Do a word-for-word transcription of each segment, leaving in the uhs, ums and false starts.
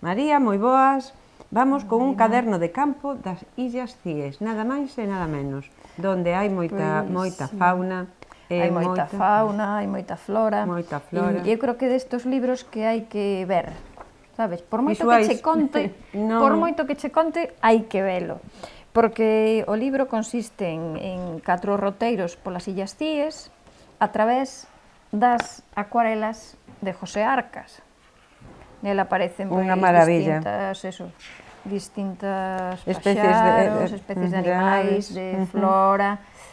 María, moi boas. Vamos con un caderno de campo das Illas Cíes, nada máis e nada menos, donde hai moita, Pois, moita sí. fauna. Eh, hai moita, moita fauna, hai moita flora. Moita flora. E eu creo que destes libros que hai que ver, sabes? Por moito Visuais. que che conte, no. por moito que che conte, hai que velo. Porque o libro consiste en, en catro roteiros polas Illas Cíes a través das acuarelas de José Arcas. Nel aparecen Unha pois, maravilla. distintas, eso, distintas especies paxaros, de, especies de de animais, aves, de uh -huh. flora.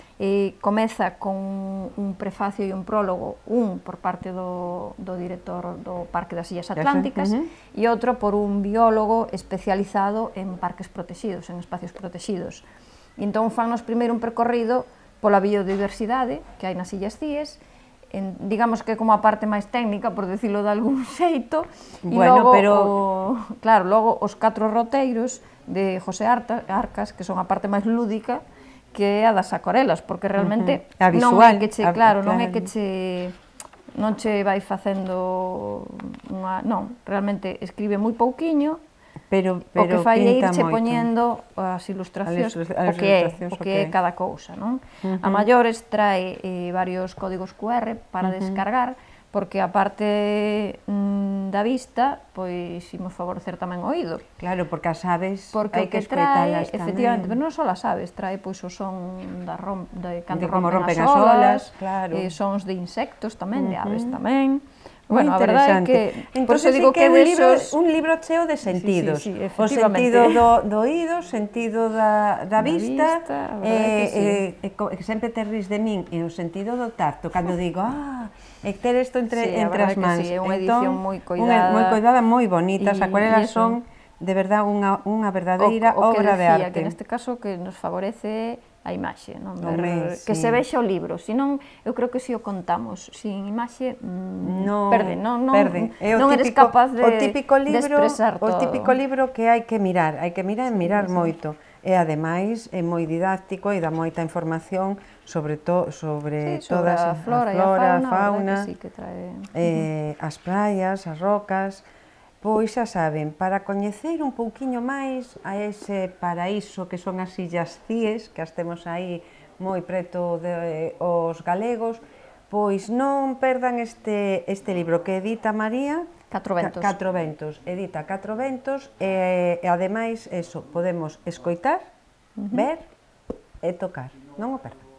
E comeza con un prefacio e un prólogo, un por parte do, do director do Parque das Illas Atlánticas uh -huh. e outro por un biólogo especializado en parques protegidos, en espacios protegidos. E entón fannos primeiro un percorrido pola biodiversidade que hai nas Illas Cíes, en, digamos que como a parte máis técnica, por decirlo de algún xeito, e bueno, logo, pero... o, claro, logo os catro roteiros de José Arcas, que son a parte máis lúdica, que é a das acuarelas, porque realmente uh -huh. non é que che, a, claro, claro, non é que che non che vai facendo unha, non, realmente escribe moi pouquiño, pero, pero o que fai é irche moito. poñendo as ilustracións, as o que é, o que é okay. cada cousa, non? Uh -huh. A maiores trae eh, varios códigos cu erre para uh -huh. descargar, porque a parte mm, da vista, pois imos favorecer tamén o oído. Claro, porque as aves porque hai que trae, escoitalas tamén. efectivamente, pero non só as aves, trae pois o son da rom, de cando de como rompen, rompen as olas, claro. eh, sons de insectos tamén, uh -huh. de aves tamén. Moi bueno, a verdade é que, por eso digo que, que é un, libro, desos... un libro cheo de sentidos, sí, sí, sí, o sentido do, do oído, sentido da, da, da vista, vista eh, sí. eh, que sempre te ris de min, e o sentido do tacto, cando digo, ah, e ter isto entre, sí, entre as mans. Sí, é unha entón, edición moi coidada. Unha, moi coidada, moi bonita, as acuarelas son, de verdad, unha, unha verdadeira o, o obra decía, de arte. Que neste caso que nos favorece a imaxe, non ver, Home, que sí. se vexa o libro, senón eu creo que se o contamos sin imaxe mmm, no, perde, non, non, perde. non eres capaz de, o típico libro, de expresar todo. O típico libro que hai que mirar, hai que mirar e mirar sí, moito. E ademais é moi didáctico e dá moita información sobre to, sobre, sí, sobre todas a flora, a, flora, a fauna, a fauna, que sí que trae... eh, as praias, as rocas. Pois xa saben, para coñecer un pouquiño máis a ese paraíso que son as Illas Cíes, que as temos aí moi preto de os galegos, pois non perdan este, este libro que edita María, Catro Ventos. Catro Ventos, edita Catro Ventos, e, e ademais, eso, podemos escoitar, uh -huh. ver e tocar, non o perdan.